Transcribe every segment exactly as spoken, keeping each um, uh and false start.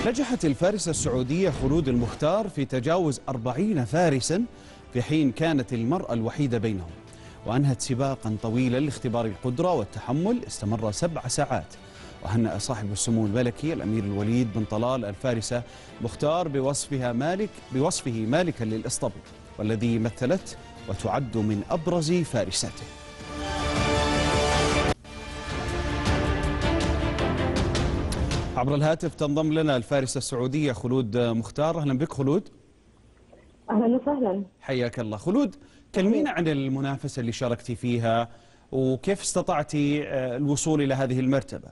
نجحت الفارسة السعودية خلود المختار في تجاوز أربعين فارسا في حين كانت المرأة الوحيدة بينهم، وأنهت سباقا طويلا لاختبار القدرة والتحمل استمر سبع ساعات. وهنأ صاحب السمو الملكي الأمير الوليد بن طلال الفارسة مختار بوصفها مالك بوصفه مالكا للإسطبل، والذي مثلت وتعد من أبرز فارساته. عبر الهاتف تنضم لنا الفارسة السعودية خلود مختار. أهلا بك خلود. أهلا وسهلا. حياك الله خلود. كلمينا عن المنافسة اللي شاركتي فيها وكيف استطعتي الوصول إلى هذه المرتبة.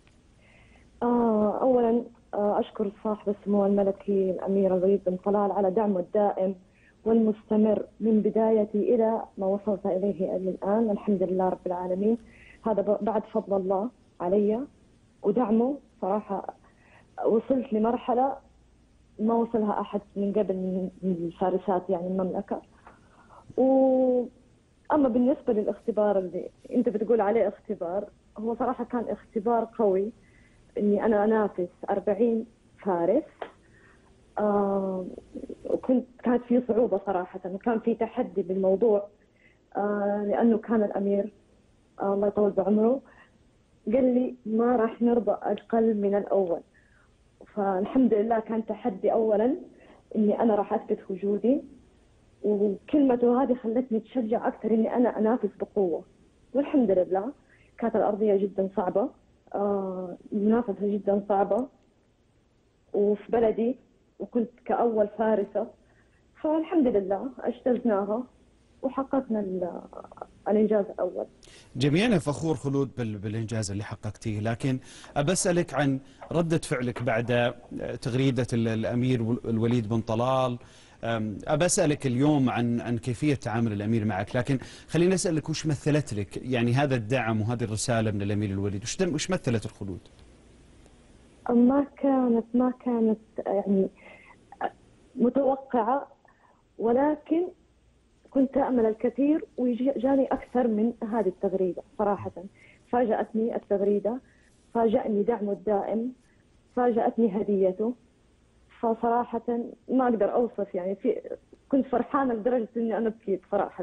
آه أولا آه أشكر صاحب السمو الملكي الأمير الوليد بن طلال على دعمه الدائم والمستمر من بدايتي إلى ما وصلت إليه الآن، الحمد لله رب العالمين. هذا بعد فضل الله علي ودعمه. صراحة وصلت لمرحلة ما وصلها أحد من قبل من الفارسات يعني المملكة. و أما بالنسبة للاختبار اللي أنت بتقول عليه اختبار، هو صراحة كان اختبار قوي إني أنا أنافس أربعين فارس. آه وكنت كانت في صعوبة صراحة، وكان في تحدي بالموضوع. آه لأنه كان الأمير آه الله يطول بعمره قال لي ما راح نرضى أقل من الأول. فالحمد لله كان تحدي أولا إني أنا راح أثبت وجودي، وكلمته هذه خلتني أتشجع أكثر إني أنا أنافس بقوة. والحمد لله كانت الأرضية جدا صعبة، آه منافسة جدا صعبة وفي بلدي، وكنت كأول فارسة. فالحمد لله اجتزناها وحققنا الإنجاز الأول. جميعنا فخور خلود بالإنجاز اللي حققتيه، لكن أبى أسألك عن ردة فعلك بعد تغريدة الأمير الوليد بن طلال. أبى أسألك اليوم عن عن كيفية تعامل الأمير معك، لكن خليني أسألك وش مثلت لك يعني هذا الدعم وهذه الرسالة من الأمير الوليد؟ وش وش مثلت الخلود؟ ما كانت ما كانت يعني متوقعة، ولكن كنت أأمل الكثير وجاني أكثر من هذه التغريدة. صراحة فاجأتني التغريدة، فاجأني دعمه الدائم، فاجأتني هديته. فصراحة ما أقدر أوصف يعني في كنت فرحانة لدرجة إني أنا بكيت صراحة.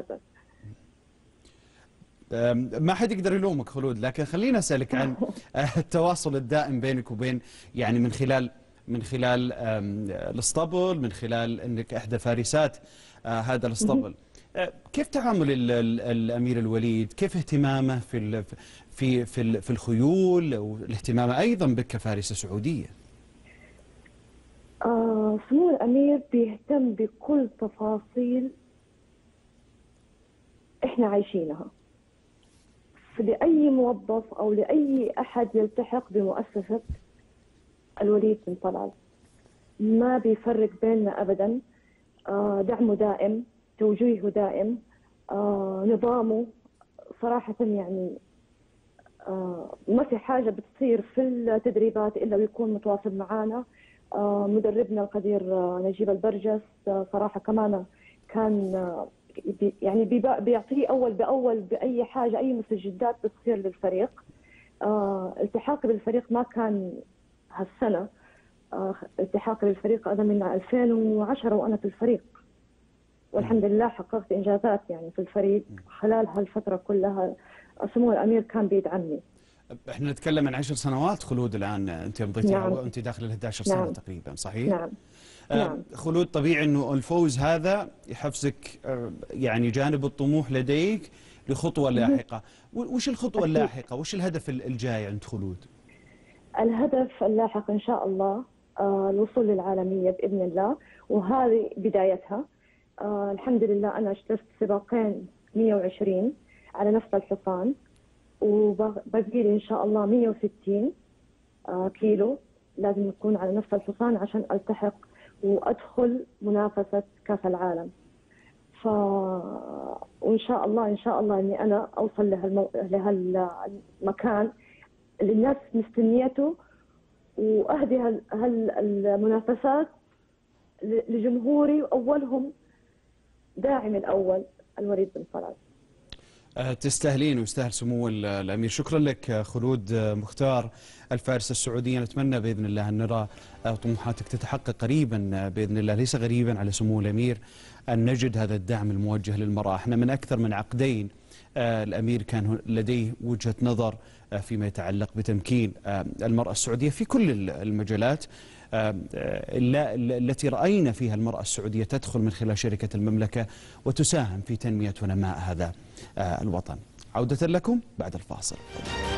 ما حد يقدر يلومك خلود، لكن خليني أسألك عن التواصل الدائم بينك وبين يعني من خلال من خلال الاسطبل، من خلال أنك إحدى فارسات هذا الاسطبل. كيف تعامل الأمير الوليد؟ كيف اهتمامه في في في في الخيول والاهتمام أيضا بك كفارسة سعودية؟ آه سمو الأمير بيهتم بكل تفاصيل إحنا عايشينها. لأي موظف أو لأي أحد يلتحق بمؤسسة الوليد بن طلال ما بيفرق بيننا أبدا. آه دعمه دائم، توجيهه دائم، آه نظامه صراحة يعني آه ما في حاجة بتصير في التدريبات إلا ويكون متواصل معانا. آه مدربنا القدير آه نجيب البرجس آه صراحة كمان كان آه بي يعني بيعطيه أول بأول بأي حاجة، أي مستجدات بتصير للفريق. آه التحاقي بالفريق ما كان هالسنة، آه التحاقي بالفريق أنا من ألفين وعشرة وأنا في الفريق، والحمد لله حققت إنجازات يعني في الفريق خلال هالفترة كلها. سمو الأمير كان بيدعمني. احنا نتكلم عن عشر سنوات خلود الآن أنت مضيتيها، نعم. وأنت داخل ال إحدى عشرة سنة نعم. تقريبا، صحيح؟ نعم. آه نعم. خلود، طبيعي أنه الفوز هذا يحفزك آه يعني جانب الطموح لديك لخطوة لاحقة. وش الخطوة أكيد. اللاحقة؟ وش الهدف الجاي عند خلود؟ الهدف اللاحق إن شاء الله آه الوصول للعالمية بإذن الله، وهذه بدايتها. آه الحمد لله أنا اشتركت سباقين مئة وعشرين على نفس الحصان، وبقي لي إن شاء الله مئة وستين آه كيلو لازم يكون على نفس الحصان عشان ألتحق وأدخل منافسة كأس العالم. ف وإن شاء الله إن شاء الله إني أنا أوصل لهالمو... لهالمكان اللي الناس مستنيته، وأهدي هال... هالمنافسات لجمهوري، وأولهم داعم الأول الوليد بن طلال. تستاهلين ويستاهل سمو الأمير. شكرا لك خلود مختار الفارس السعودية. نتمنى بإذن الله أن نرى طموحاتك تتحقق قريبا بإذن الله. ليس غريبا على سمو الأمير أن نجد هذا الدعم الموجه للمرأة. احنا من أكثر من عقدين الأمير كان لديه وجهة نظر فيما يتعلق بتمكين المرأة السعودية في كل المجالات التي رأينا فيها المرأة السعودية تدخل من خلال شركة المملكة وتساهم في تنمية ونماء هذا الوطن. عودة لكم بعد الفاصل.